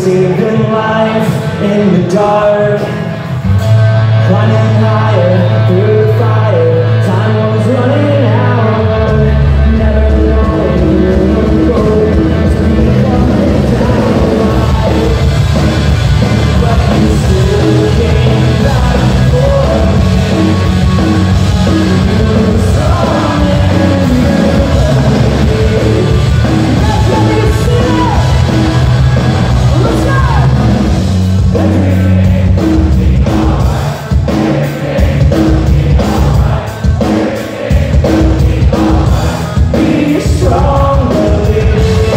saving life in the dark, climbing higher through the fire. Time was running out, never knowing where we'll go. Coming down, but you still came back for me. You were strong and you loved me. That's what you said. Let's go. Everything will be alright. Everything will be alright. Everything will be alright. Be strong, believe.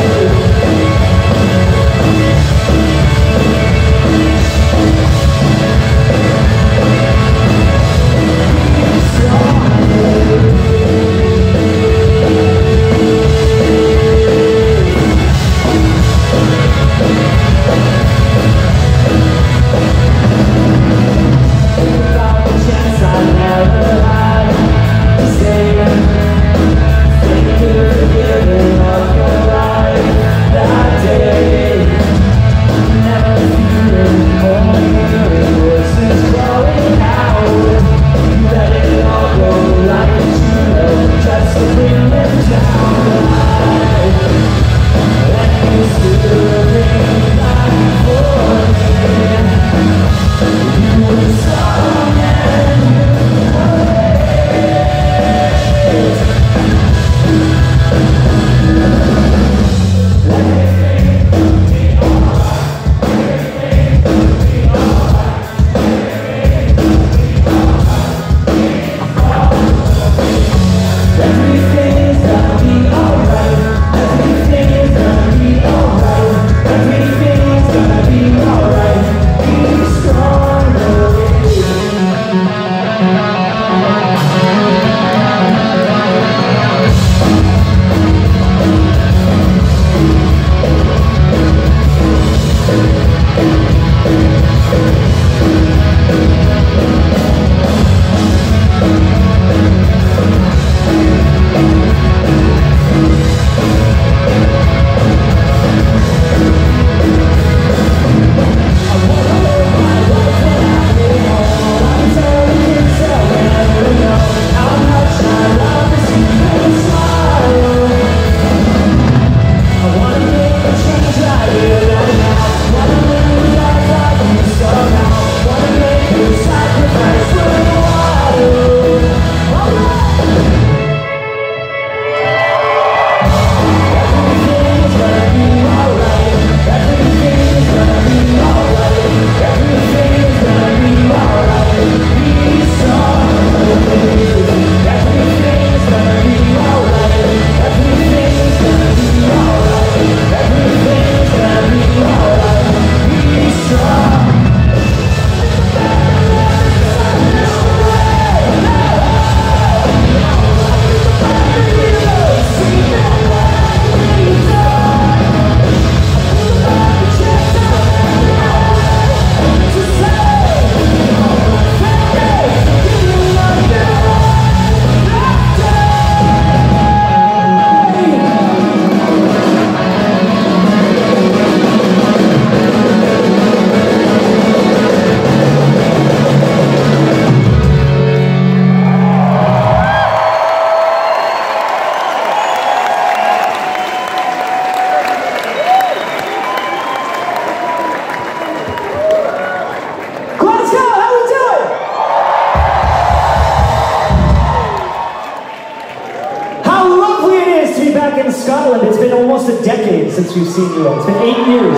In Scotland, it's been almost a decade since we've seen you all. It's been 8 years.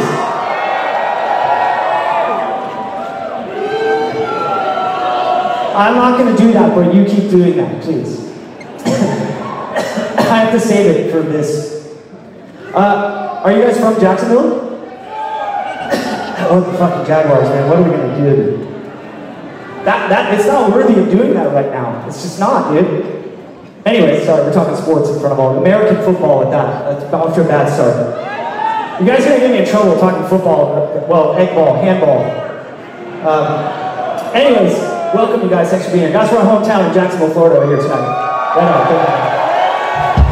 I'm not going to do that, but you keep doing that, please. I have to save it for this. Are you guys from Jacksonville? Oh, the fucking Jaguars, man. What are we going to do? It's not worthy of doing that right now. It's just not, dude. Anyway, sorry, we're talking sports in front of all. American football at that. That's off to a bad start. You guys are going to get me in trouble talking football. Well, egg ball, handball. Anyways, welcome you guys. Thanks for being here. Guys, we're in hometown in Jacksonville, Florida here tonight. Right on.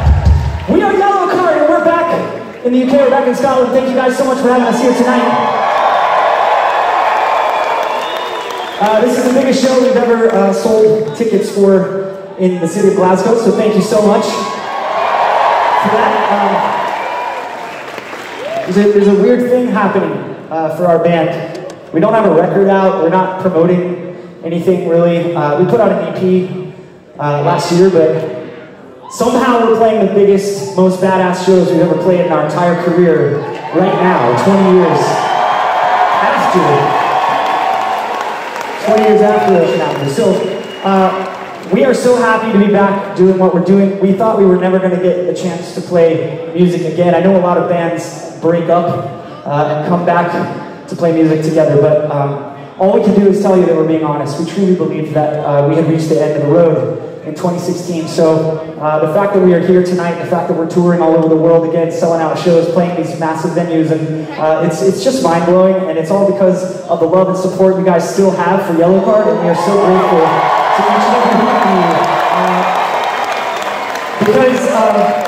We are Yellowcard, and we're back in the UK. We're back in Scotland. Thank you guys so much for having us here tonight. This is the biggest show we've ever sold tickets for in the city of Glasgow, so thank you so much for that. There's a weird thing happening for our band. We don't have a record out, we're not promoting anything really. We put out an EP last year, but somehow we're playing the biggest, most badass shows we've ever played in our entire career right now, 20 years after Ocean Avenue. So we are so happy to be back doing what we're doing. We thought we were never going to get the chance to play music again. I know a lot of bands break up and come back to play music together, but all we can do is tell you that we're being honest. We truly believe that we had reached the end of the road in 2016. So the fact that we are here tonight, the fact that we're touring all over the world again, selling out shows, playing these massive venues, and it's just mind-blowing, and it's all because of the love and support you guys still have for Yellowcard, and we are so grateful to each and every one of you. Because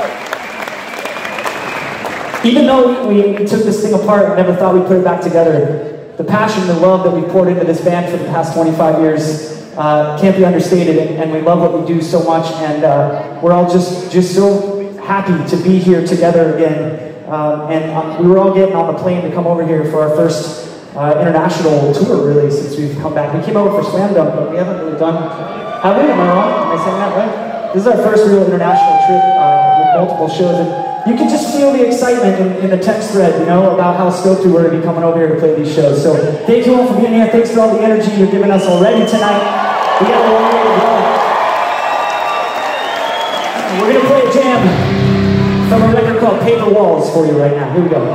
even though we took this thing apart and never thought we'd put it back together, the passion, the love that we've poured into this band for the past 25 years can't be understated, and we love what we do so much, and we're all just so happy to be here together again. And we were all getting on the plane to come over here for our first international tour, really, since we've come back. We came over for Slam Dunk, but we haven't really done, have we? Am I wrong? Am I saying that right? This is our first real international trip with multiple shows, and you can just feel the excitement in the text thread, you know, about how stoked we were to be coming over here to play these shows. So thank you all for being here. Thanks for all the energy you're giving us already tonight. We got a long way to go. We're going to play a jam from a record called Paper Walls for you right now. Here we go.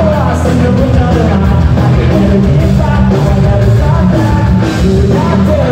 Out there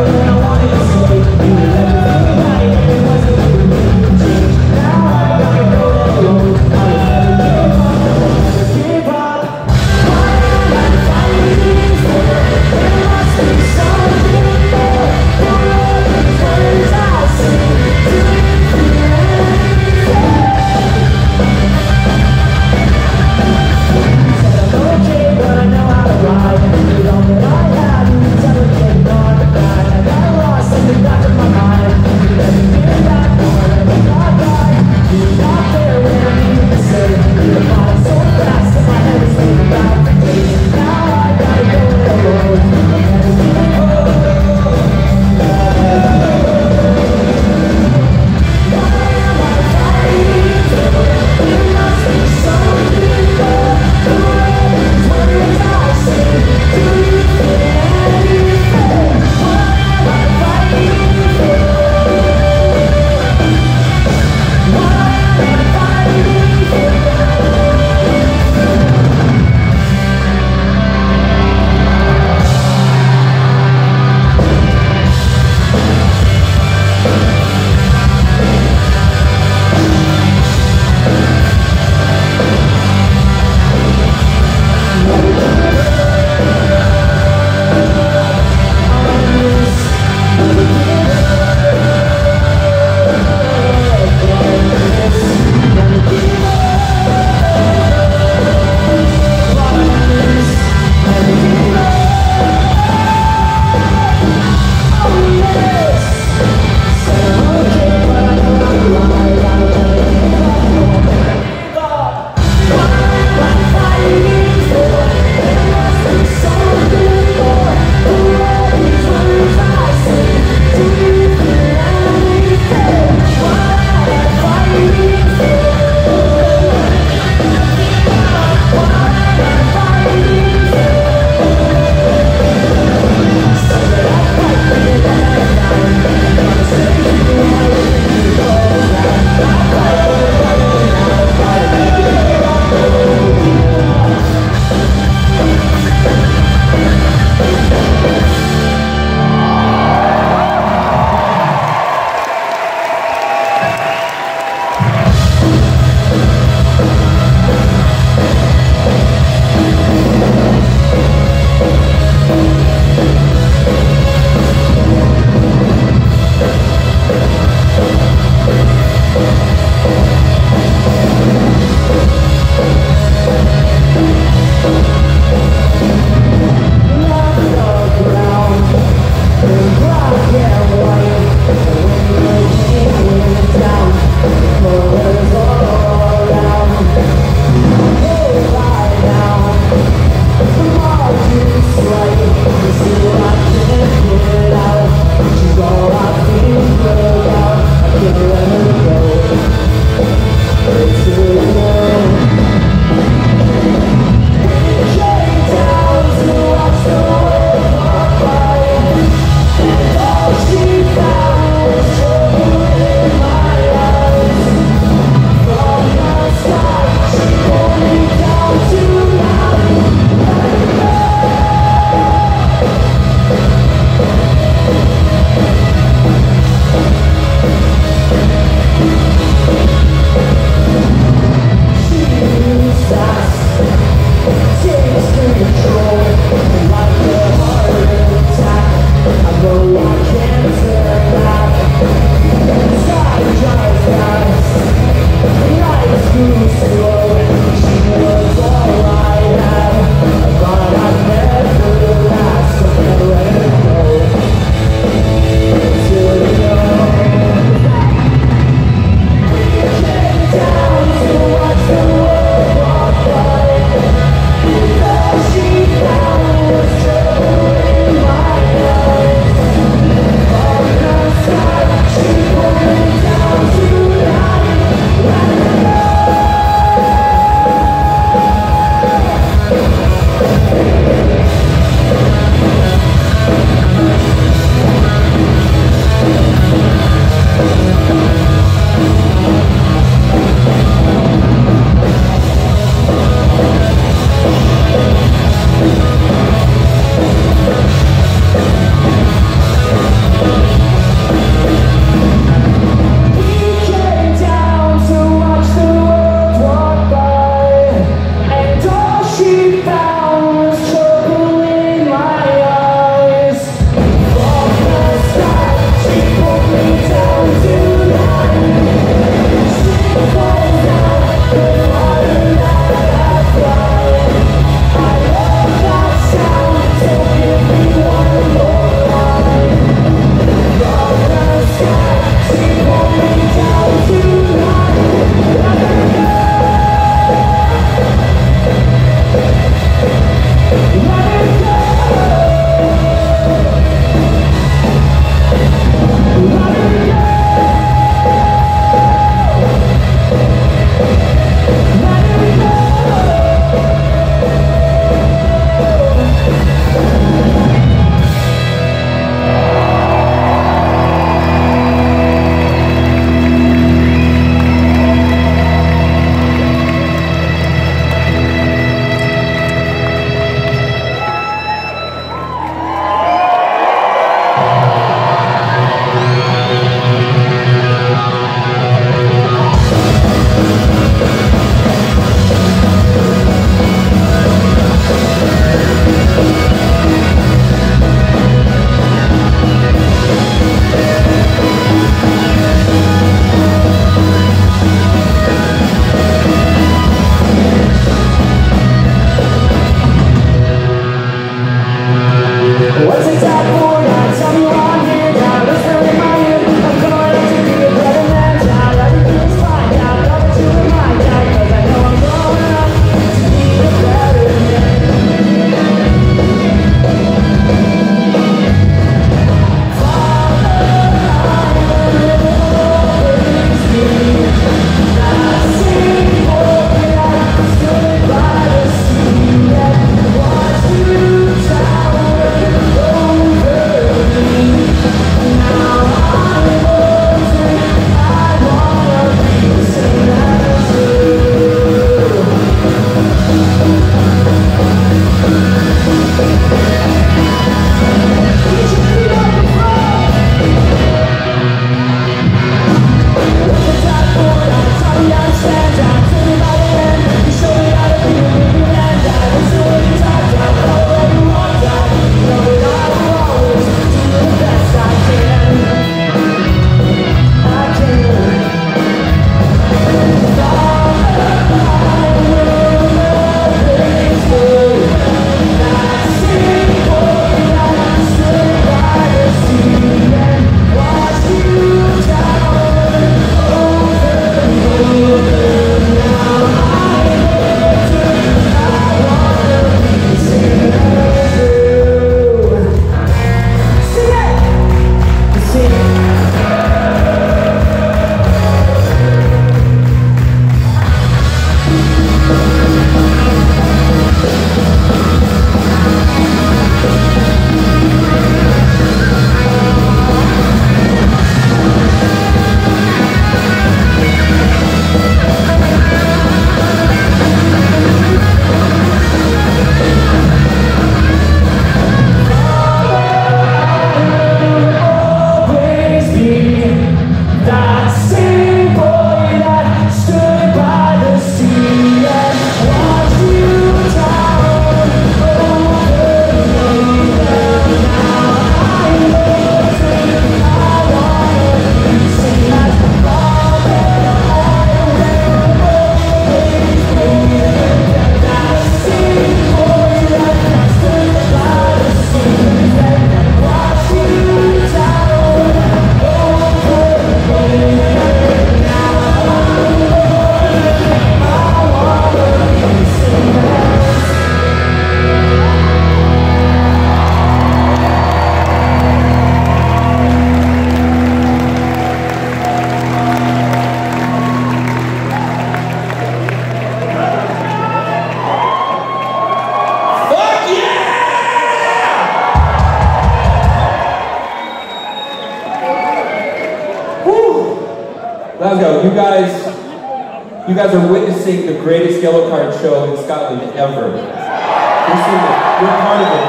You guys are witnessing the greatest Yellowcard show in Scotland ever. You're seeing it. You're part of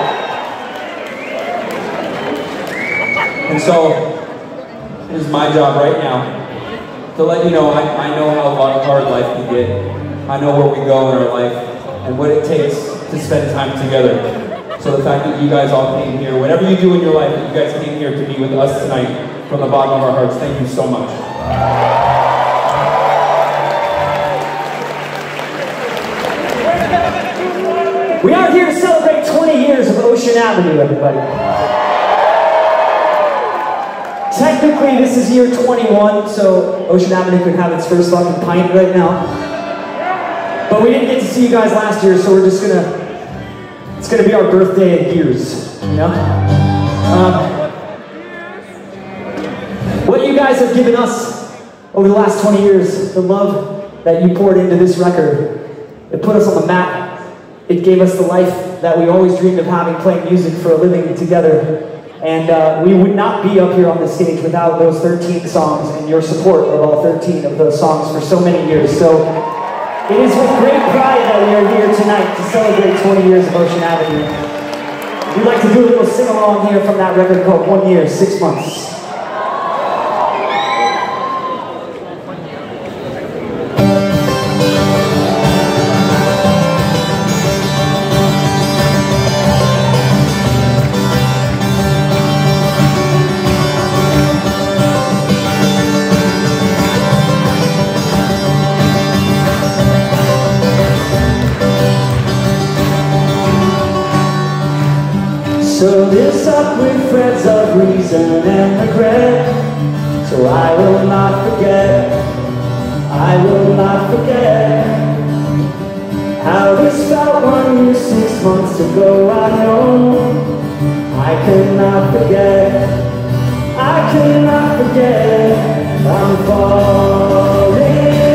it. And so, it is my job right now to let you know I know how hard life can get. I know where we go in our life and what it takes to spend time together. So the fact that you guys all came here, whatever you do in your life, that you guys came here to be with us tonight from the bottom of our hearts, thank you so much. We are here to celebrate 20 years of Ocean Avenue, everybody. Technically, this is year 21, so Ocean Avenue could have its first fucking pint right now. But we didn't get to see you guys last year, so we're just gonna, it's gonna be our birthday in years, you know? What you guys have given us over the last 20 years, the love that you poured into this record, it put us on the map. It gave us the life that we always dreamed of having, playing music for a living together. And we would not be up here on this stage without those 13 songs and your support of all 13 of those songs for so many years. So it is with great pride that we are here tonight to celebrate 20 years of Ocean Avenue. We'd like to do a little sing-along here from that record called 1 Year, 6 Months. So this up with threads of reason and regret. So I will not forget, I will not forget how this felt 1 year, 6 months ago. I know I cannot forget, I cannot forget. I'm falling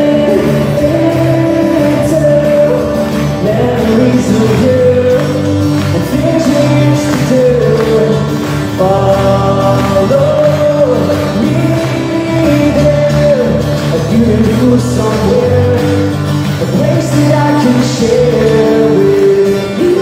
into memories of you and things we used to do. Follow me there, a beautiful somewhere, a place that I can share with you.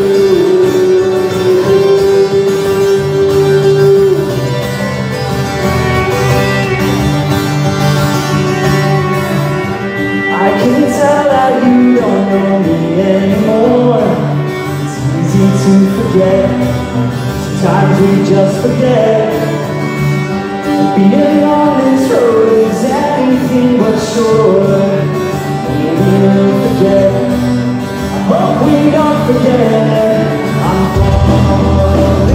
I can tell that you don't know me anymore. It's easy to forget. Sometimes we just forget. Being on this road is anything but sure. Maybe we'll forget. I hope we don't forget. I'm falling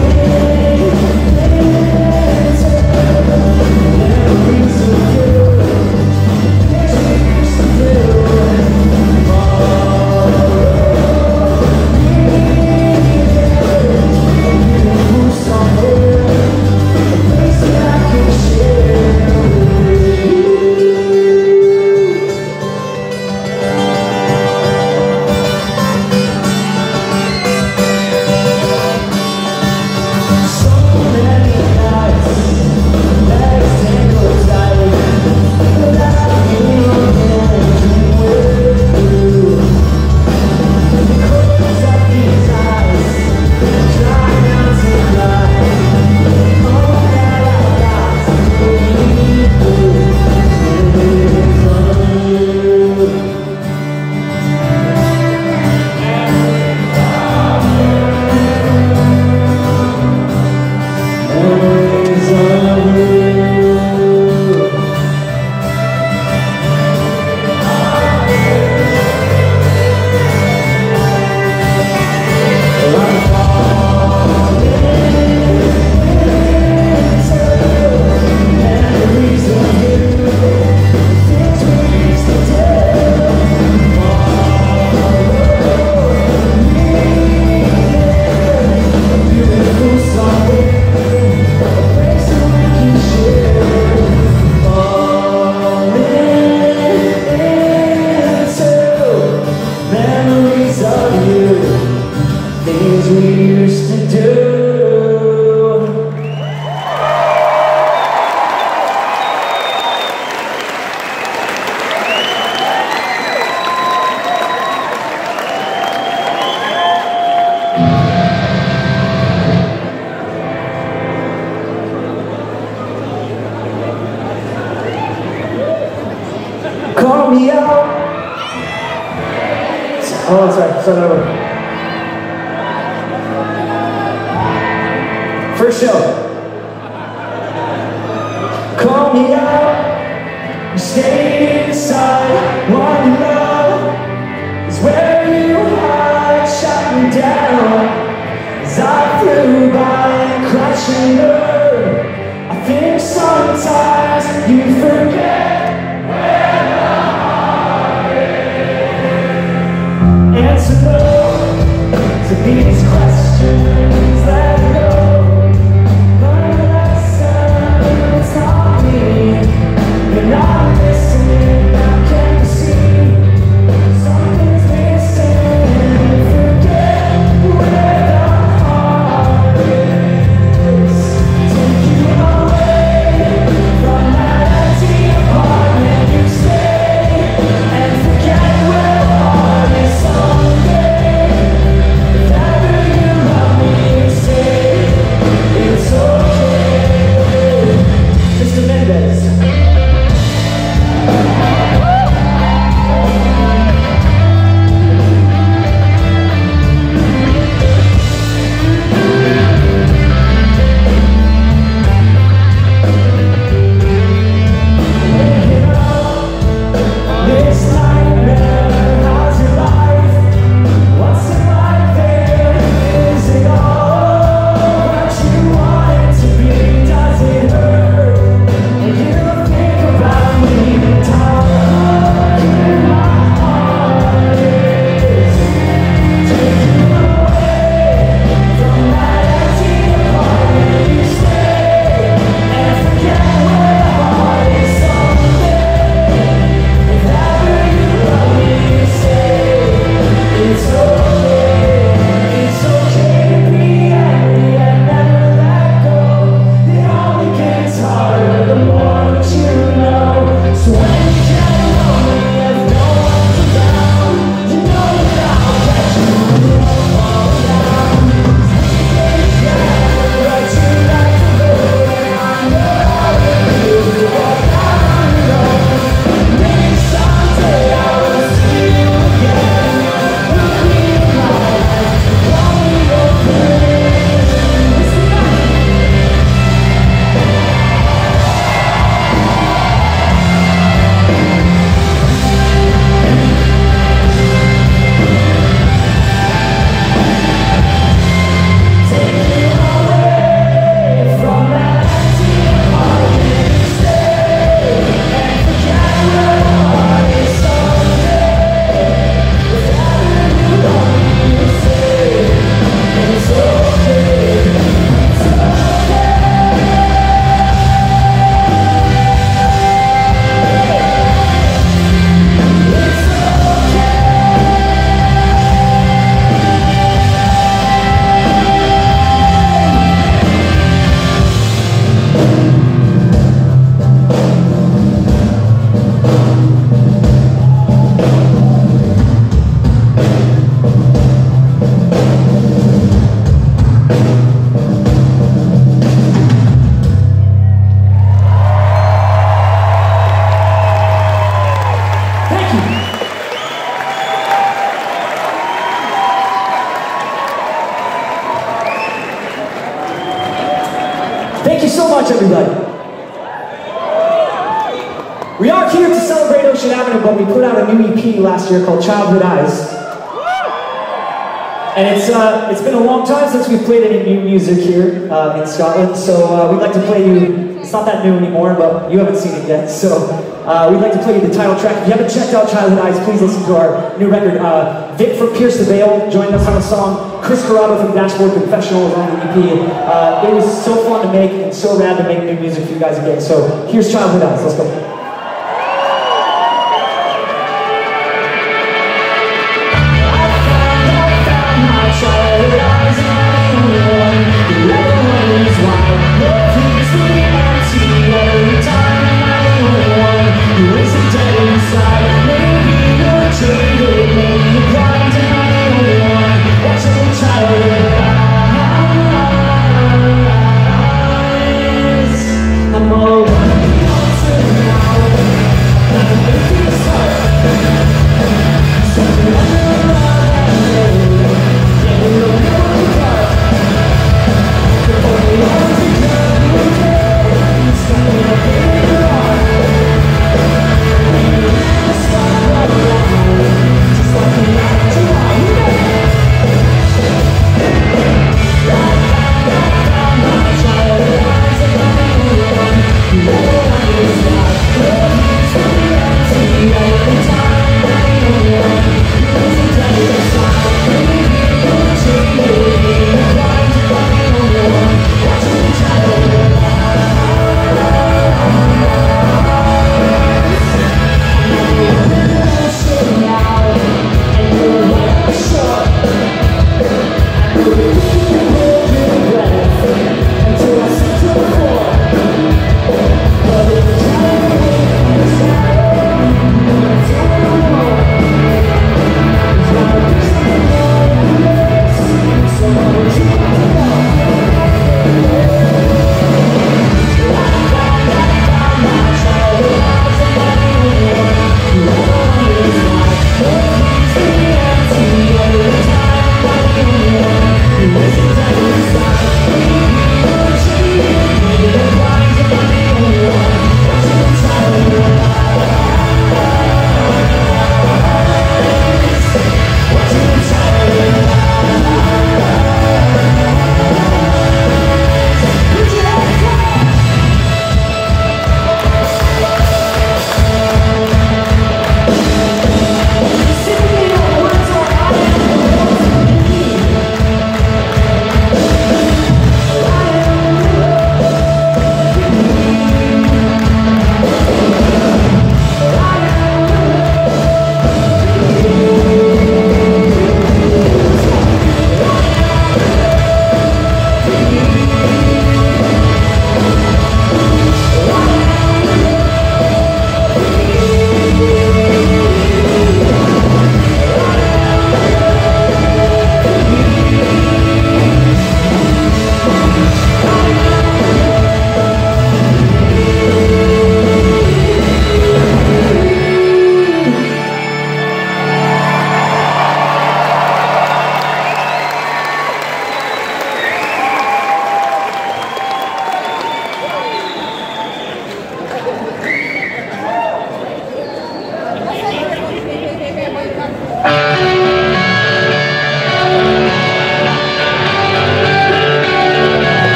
into memories of you, things we used to do. out. Oh, sorry, start over. First show. Call me out. You stayed inside. One love is where you hide. Shut me down as I flew by and crashed and burned. I think sometimes you forget where the heart is. Answer no to these questions that go. Learn a lesson, it's not me. You're not listening, how can you see? Something's missing, forget where the heart is. Take you away from that empty apartment you stay, and forget where the heart is someday. If ever you love me, say it's okay. Mr. Mendez. This nightmare, how's your life? What's it like there? Is it all what you want it to be? Does it hurt? And you think about me, talk where my heart is. Take you away from that empty apartment you stay, and forget where the heart is someday. If ever you love me, say it's okay. It's okay to be angry and never let go. It only gets harder the more that you know. So when you get lonely and no one's around, you know that I'll get you when you fall down. Write you like a bird, and I know how to do it. Walk out on your own. Maybe someday I will see you again. Look me in my eyes, call me your friend. Take you away from that empty apartment you stay, and forget where the heart is someday. If ever you love me, say it's okay. It's okay. It's okay. Thank you. Thank you so much, everybody. We are here to celebrate Ocean Avenue, but we put out a new EP last year called Childhood Eyes. And it's been a long time since we've played any new music here in Scotland, so we'd like to play you, it's not that new anymore, but you haven't seen it yet, so we'd like to play you the title track. If you haven't checked out Childhood Eyes, please listen to our new record. Vic from Pierce the Veil joined us on a song. Chris Carrabba from Dashboard Confessional was on the EP. It was so fun to make and so rad to make new music for you guys again. So here's Childhood Eyes, let's go. Childhood eyes on anyone, the other one is wild. No peace will be empty every time I'm the only one who isn't dead inside. Maybe you're jaded, maybe you're blind, and I'm the only one. Watch your childhood eyes. I'm all one.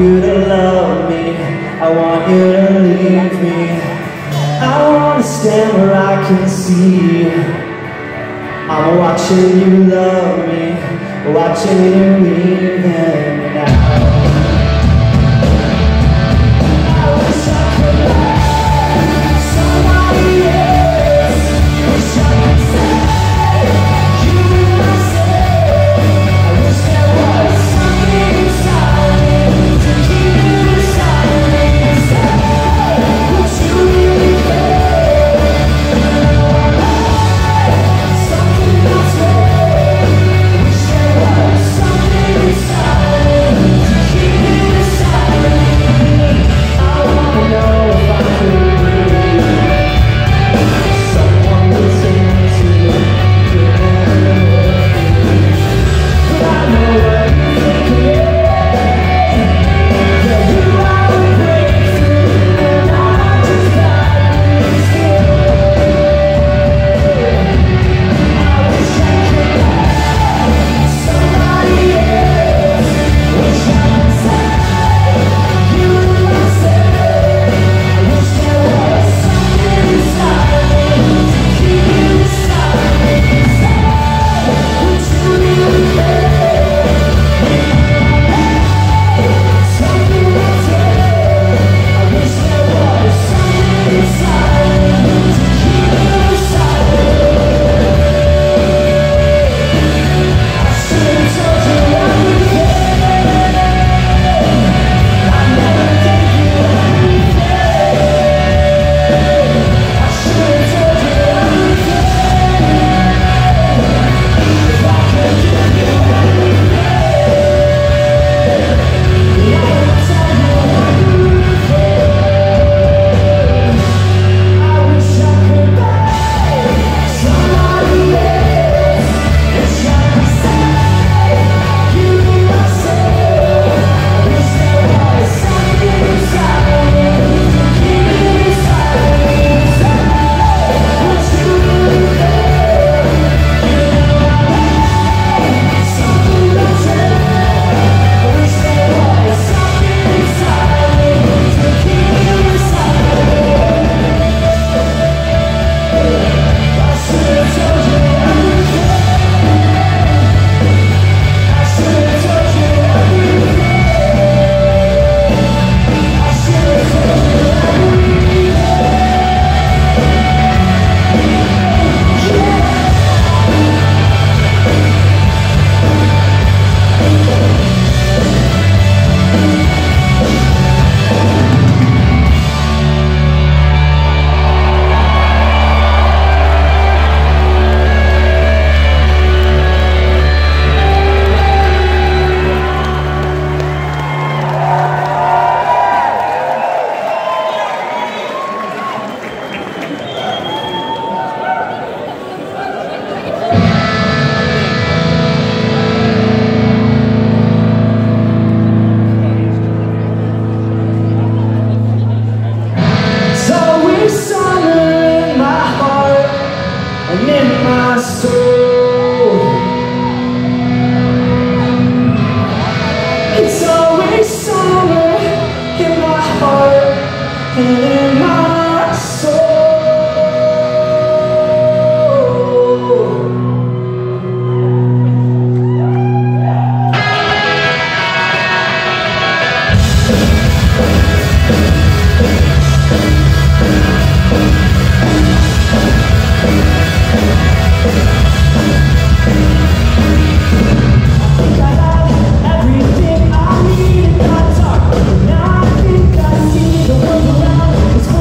you to love me, I want you to leave me. I wanna stand where I can see. I'm watching you love me, watching you leaving now. Everything I need in that dark. Now I think I see the world around. It's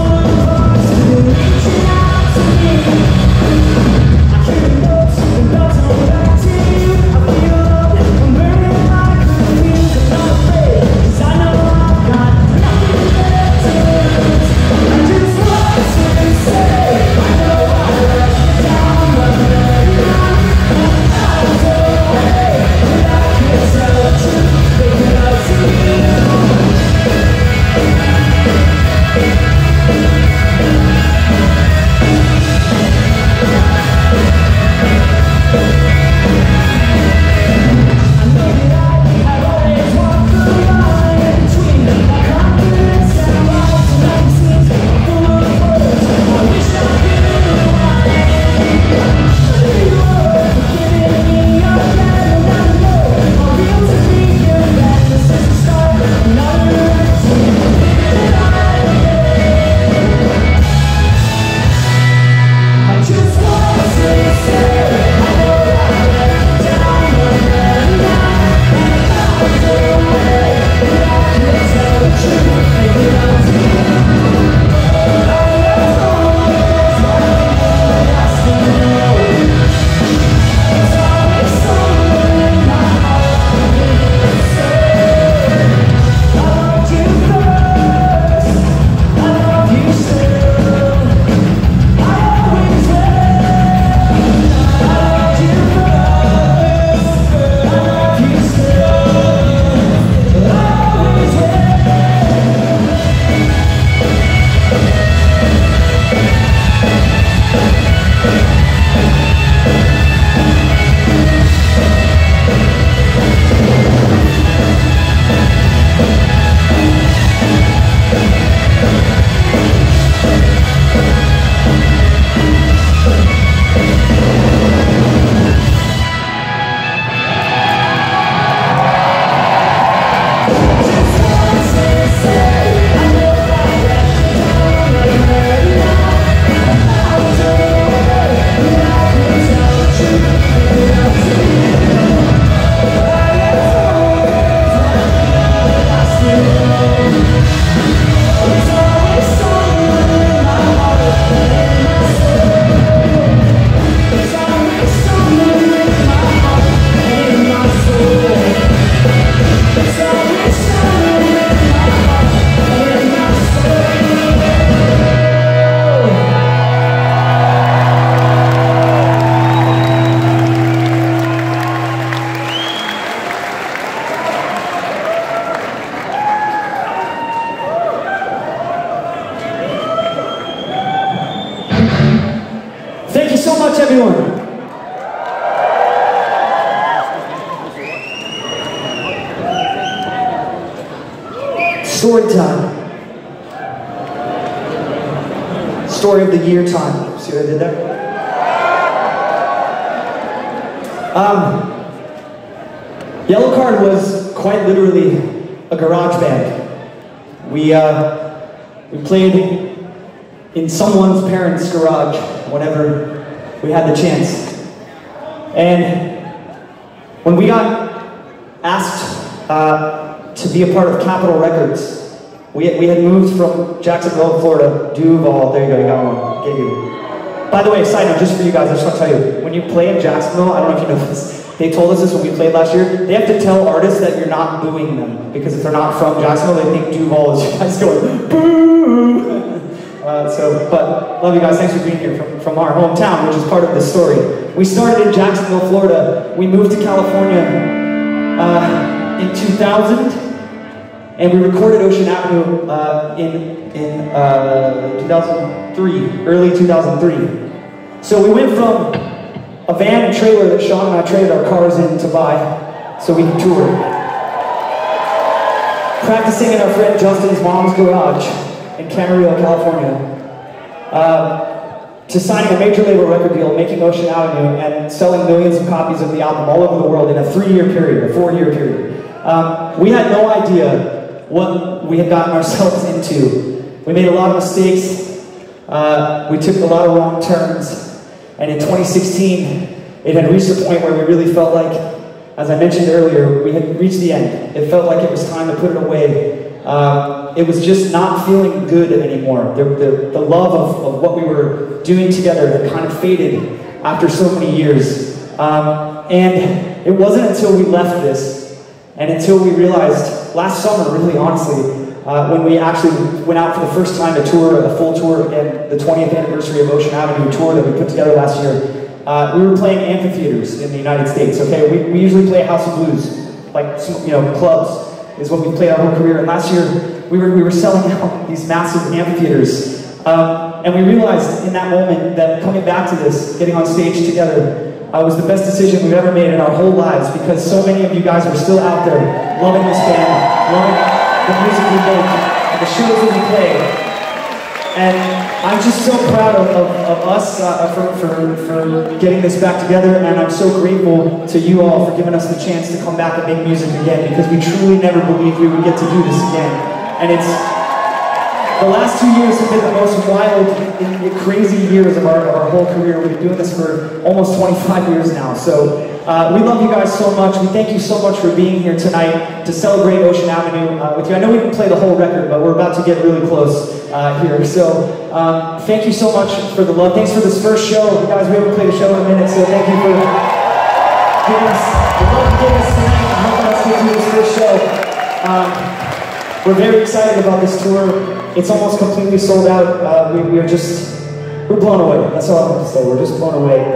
Story time. Story of the year time. See what I did there? Yellowcard was quite literally a garage band. We played in someone's parents' garage whenever we had the chance. And when we got asked to be a part of Capitol Records, we had moved from Jacksonville, Florida, Duval. There you go, you got one. Gave you. By the way, side note, just for you guys, I just want to tell you, when you play in Jacksonville, I don't know if you know this, they told us this when we played last year, they have to tell artists that you're not booing them, because if they're not from Jacksonville, they think Duval is you guys going, boo! But love you guys, thanks for being here from our hometown, which is part of this story. We started in Jacksonville, Florida. We moved to California in 2000, and we recorded Ocean Avenue in 2003, early 2003. So we went from a van and trailer that Sean and I traded our cars in to buy so we could tour, practicing in our friend Justin's mom's garage in Camarillo, California, to signing a major label record deal, making Ocean Avenue, and selling millions of copies of the album all over the world in a 3-year period, a 4-year period. We had no idea what we had gotten ourselves into. We made a lot of mistakes. We took a lot of wrong turns. And in 2016, it had reached a point where we really felt like, as I mentioned earlier, we had reached the end. It felt like it was time to put it away. It was just not feeling good anymore. The love of what we were doing together had kind of faded after so many years. And it wasn't until we left this, and until we realized, last summer, really honestly, when we actually went out for the first time to tour, a full tour again, the 20th anniversary of Ocean Avenue tour that we put together last year, we were playing amphitheaters in the United States, okay? We usually play House of Blues, like, you know, clubs is what we played our whole career. And last year, we were selling out these massive amphitheaters. And we realized in that moment that coming back to this, getting on stage together, was the best decision we've ever made in our whole lives, because so many of you guys are still out there loving this band, loving the music we make, and the shows that we play. And I'm just so proud of us for getting this back together, and I'm so grateful to you all for giving us the chance to come back and make music again, because we truly never believed we would get to do this again. And the last 2 years have been the most wild, crazy years of our whole career. We've been doing this for almost 25 years now. So we love you guys so much. We thank you so much for being here tonight to celebrate Ocean Avenue with you. I know we didn't play the whole record, but we're about to get really close here. So thank you so much for the love. Thanks for this first show. You guys, we haven't played a show in a minute, so thank you for giving us the love you gave us tonight and helping us get through this first show. We're very excited about this tour. It's almost completely sold out. We're blown away. That's all I have to say. We're just blown away.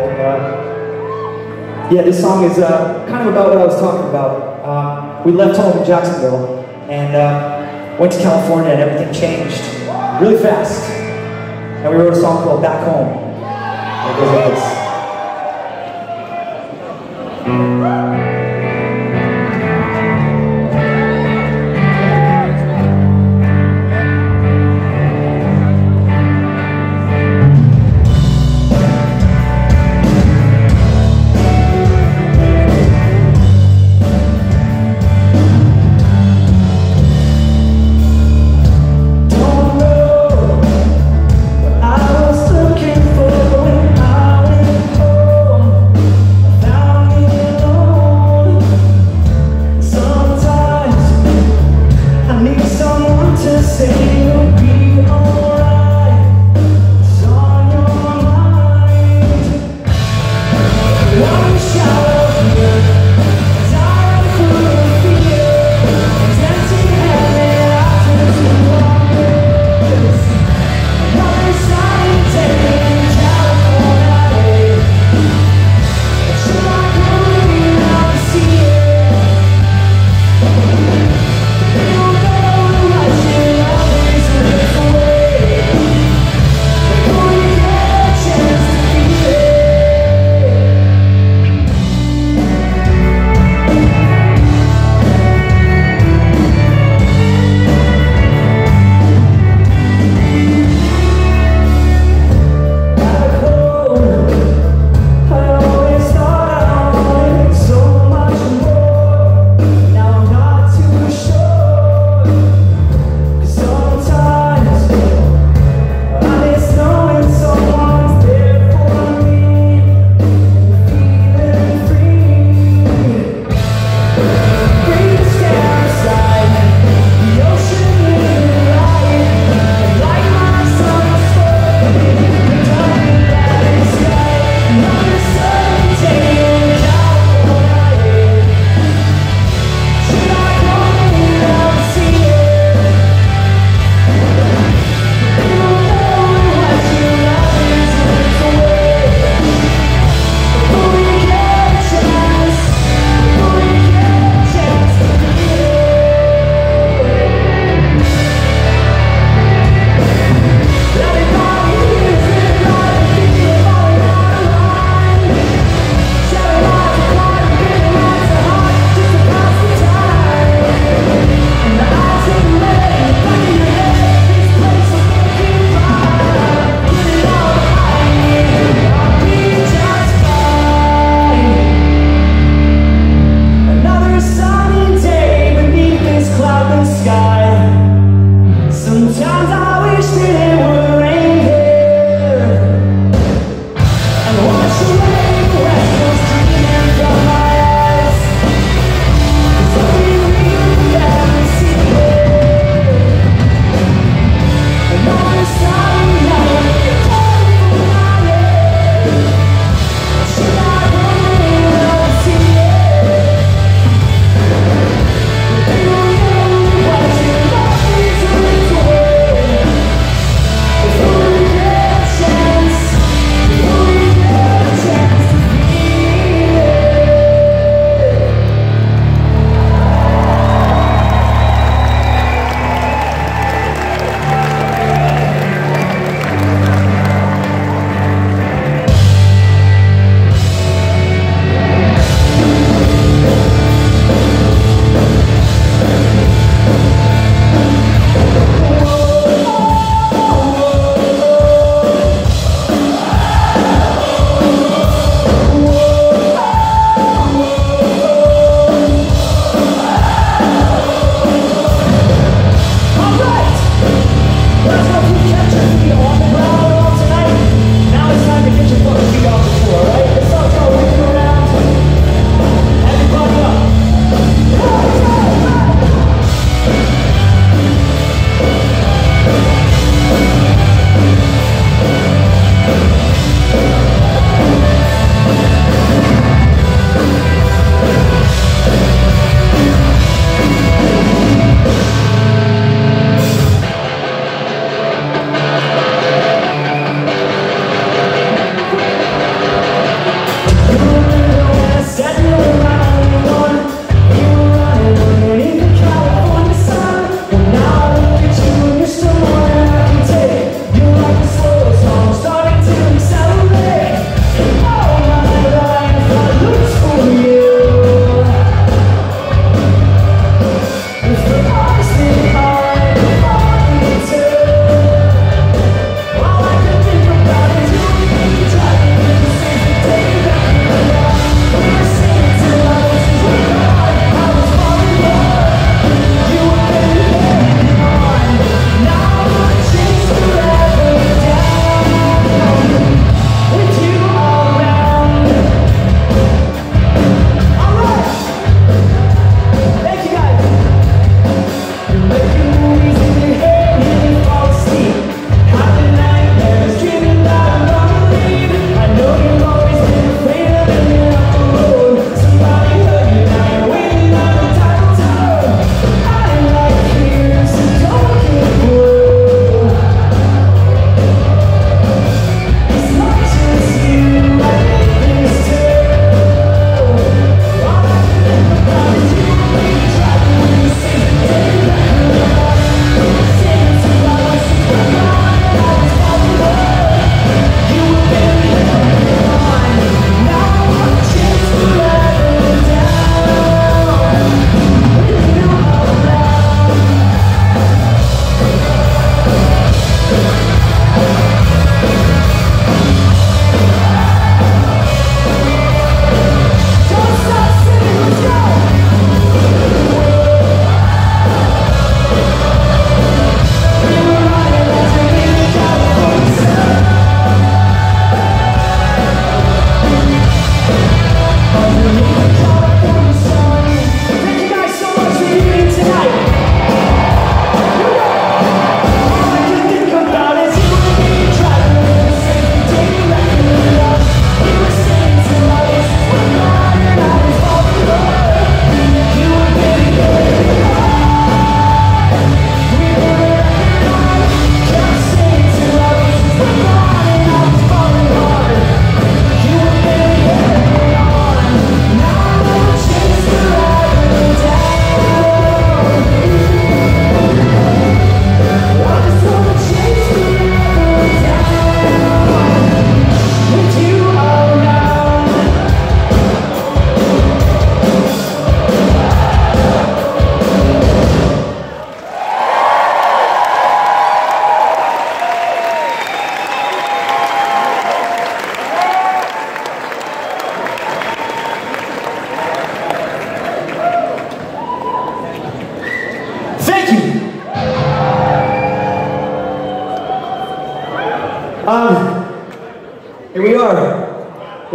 Yeah, this song is kind of about what I was talking about. We left home in Jacksonville and went to California, and everything changed really fast. And we wrote a song called Back Home. It goes like this.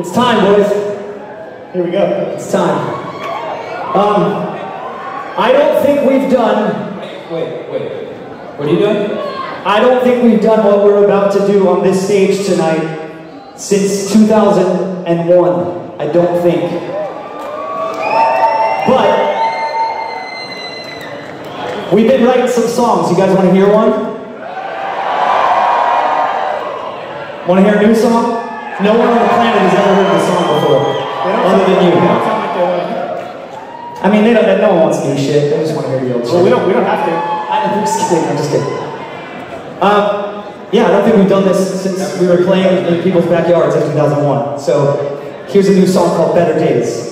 It's time, boys. Here we go. It's time. I don't think we've done... Wait. What are you doing? I don't think we've done what we're about to do on this stage tonight since 2001. I don't think. But we've been writing some songs. You guys want to hear one? Want to hear a new song? No one on the planet has ever heard this song before, other than you. I mean, no one wants new shit. They just want to hear the old shit. Well, we don't have to. I'm just kidding. Yeah, I don't think we've done this since we were playing in people's backyards in 2001. So here's a new song called Better Days.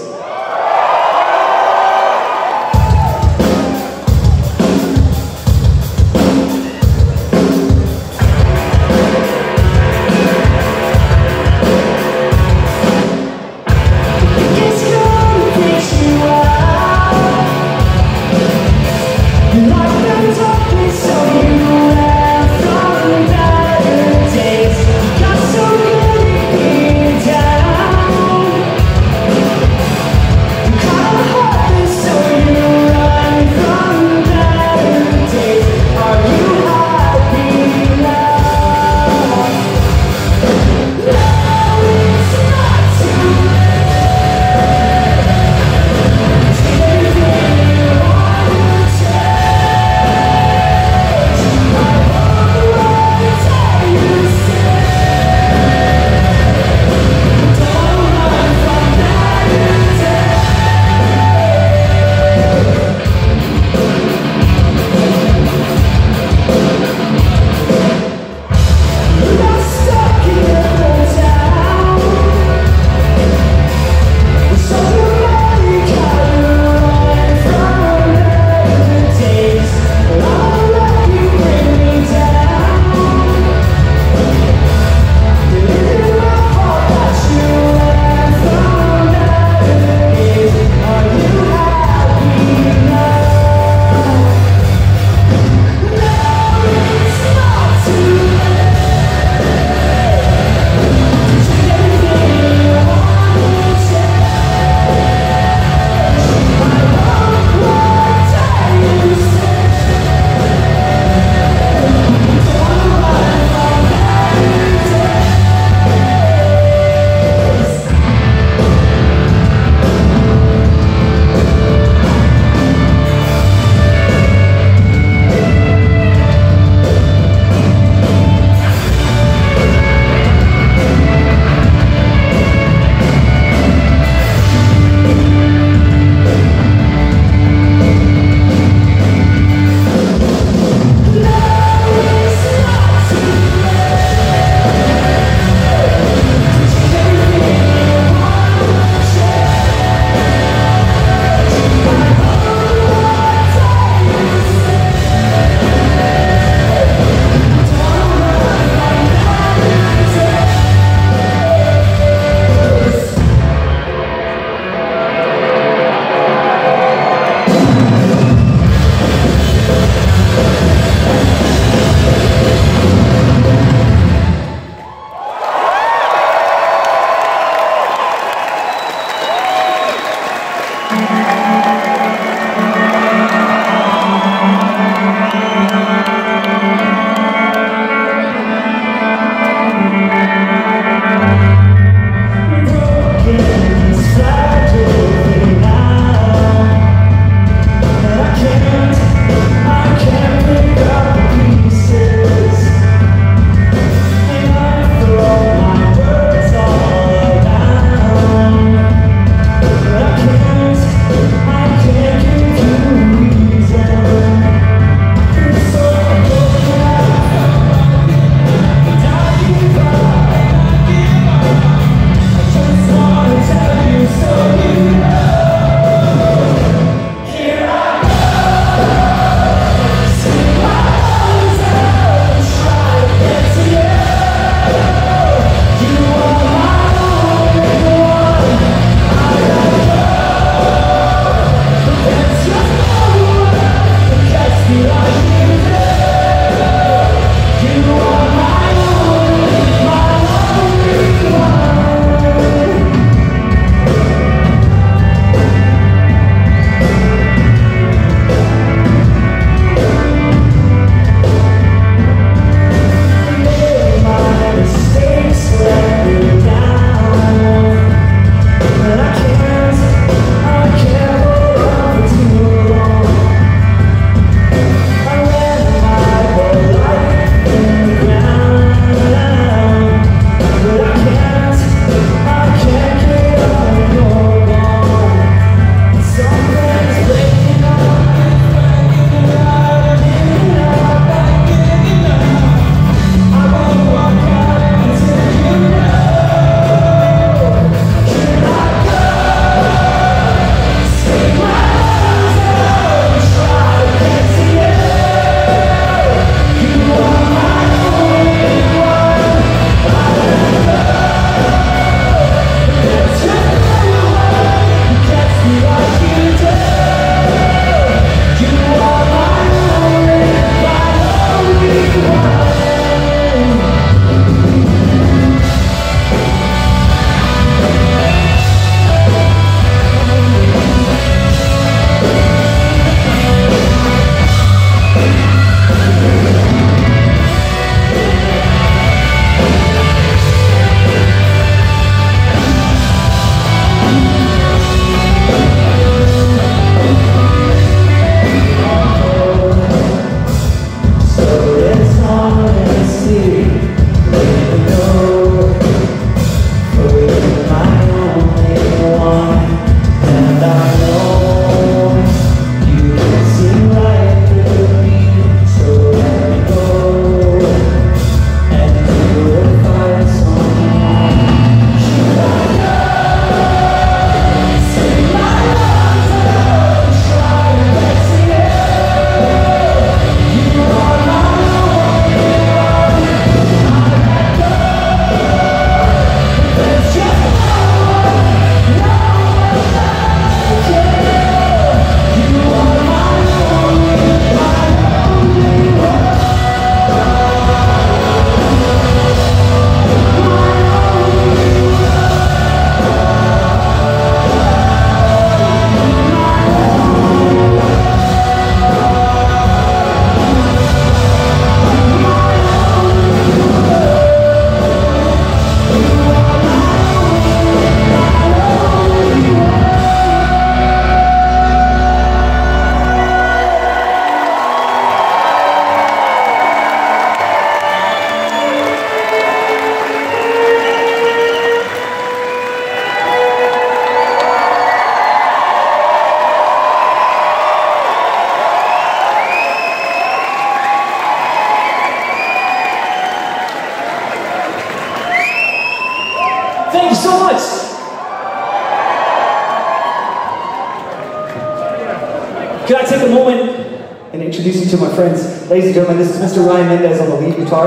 Could I take a moment and introduce you to my friends? Ladies and gentlemen, this is Mr. Ryan Mendez on the lead guitar.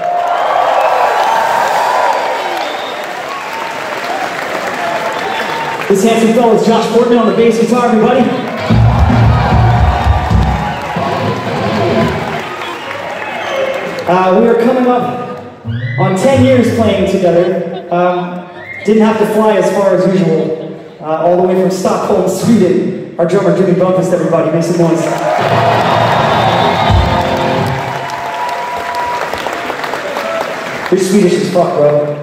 This handsome fellow is Josh Portman on the bass guitar, everybody. We are coming up on 10 years playing together. Didn't have to fly as far as usual. All the way from Stockholm, Sweden. Our drummer, Jimmy Bumpus, everybody. Make some noise. You're Swedish as fuck, bro.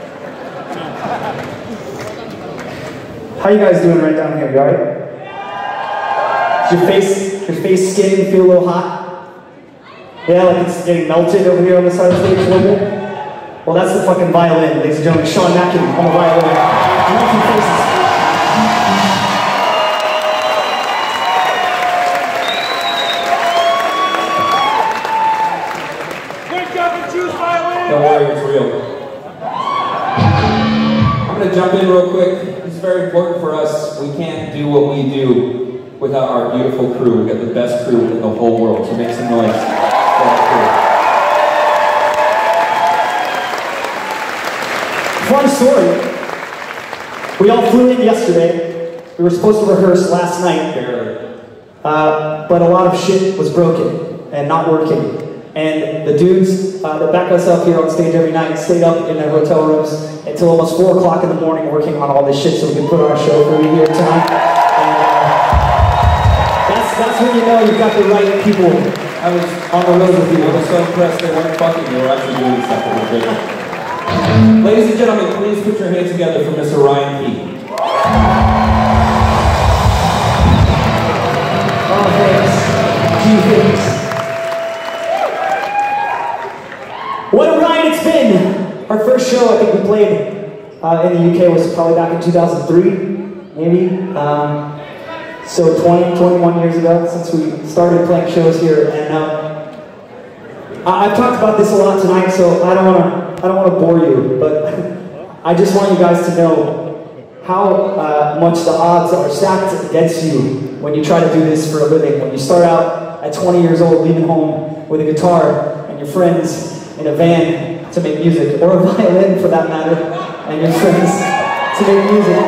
How you guys doing right down here? You alright? Does your face skin feel a little hot? Yeah, like it's getting melted over here on the side of the stage a little bit? Well, that's the fucking violin, ladies and gentlemen. Sean Mackin on the violin. Melting faces. Don't worry, it's real. I'm going to jump in real quick. This is very important for us. We can't do what we do without our beautiful crew. We've got the best crew in the whole world, so make some noise for our crew. Fun story. We all flew in yesterday. We were supposed to rehearse last night. Barely. But a lot of shit was broken and not working. And the dudes that back us up here on stage every night stayed up in their hotel rooms until almost 4 o'clock in the morning working on all this shit so we can put on a show for you here tonight. And that's when you know you've got the right people. I was on the road with you. I was so impressed they weren't fucking. They were actually doing stuff that was great. Ladies and gentlemen, please put your hands together for Mr. Ryan P. Oh, thanks. Gee, thanks. What a ride it's been! Our first show, I think we played in the UK was probably back in 2003, maybe. So 21 years ago since we started playing shows here. And I've talked about this a lot tonight, so I don't want to bore you, but I just want you guys to know how much the odds are stacked against you when you try to do this for a living. When you start out at 20 years old, leaving home with a guitar and your friends in a van to make music, or a violin for that matter, and your friends to make music.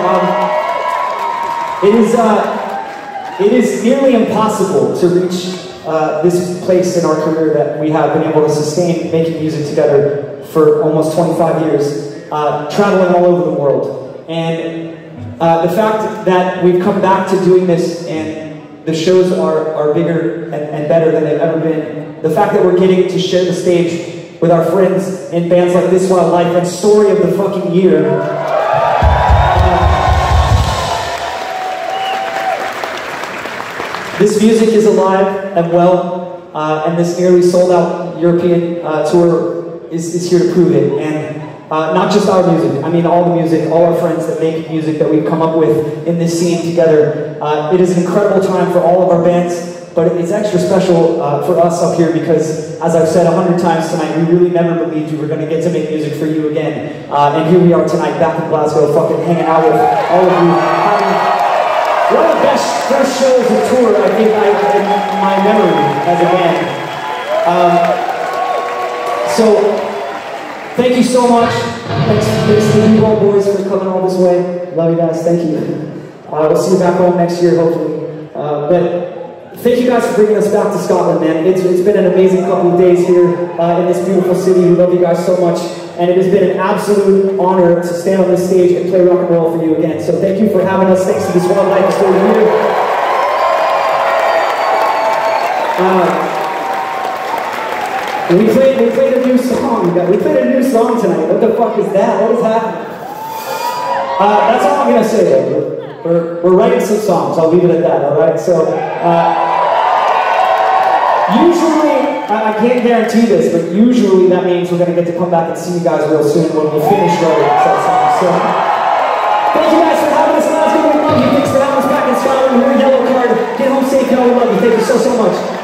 It is nearly impossible to reach this place in our career that we have been able to sustain making music together for almost 25 years, traveling all over the world. And the fact that we've come back to doing this and the shows are bigger and better than they've ever been, the fact that we're getting to share the stage with our friends in bands like This Wild Life and Story of the Fucking Year. This music is alive and well, and this nearly sold out European tour is here to prove it. And not just our music, I mean all the music, all our friends that make music that we've come up with in this scene together. It is an incredible time for all of our bands. But it's extra special for us up here because, as I've said 100 times tonight, we really never believed we were going to get to make music for you again. And here we are tonight, back in Glasgow, fucking hanging out with all of you. One of the best first shows of tour, I think, in my memory as a band. So, thank you so much. Thanks to you all boys for coming all this way. Love you guys, thank you. We'll see you back home next year, hopefully. But thank you guys for bringing us back to Scotland, man. It's been an amazing couple of days here in this beautiful city. We love you guys so much. And it has been an absolute honor to stand on this stage and play rock and roll for you again. So thank you for having us. Thanks to This Wild Life for being here. We played a new song. We played a new song tonight. What the fuck is that? What is happening? That's all I'm going to say, though. We're writing some songs, I'll leave it at that, alright? So, usually, I can't guarantee this, but usually that means we're going to get to come back and see you guys real soon when we finish writing some songs. So, thank you guys for having us in Glasgow. We love you. Thanks for having us back in Scotland. We're Yellowcard. Get home safe, y'all. We love you. Thank you so much.